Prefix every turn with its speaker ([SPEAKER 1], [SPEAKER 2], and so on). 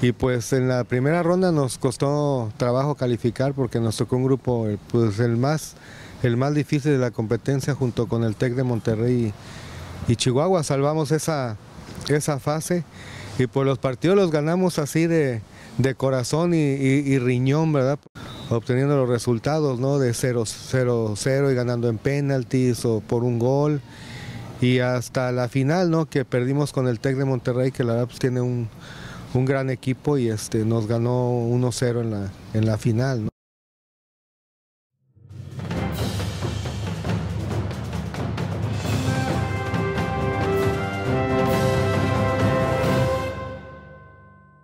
[SPEAKER 1] Y pues en la primera ronda nos costó trabajo calificar porque nos tocó un grupo pues el más difícil de la competencia junto con el TEC de Monterrey y Chihuahua. Salvamos esa fase y pues los partidos los ganamos así de corazón y riñón, ¿verdad? Obteniendo los resultados, ¿no? De 0-0 y ganando en penaltis o por un gol. Y hasta la final, ¿no? Que perdimos con el TEC de Monterrey, que la verdad pues, tiene un gran equipo y nos ganó 1-0 en la final, ¿no?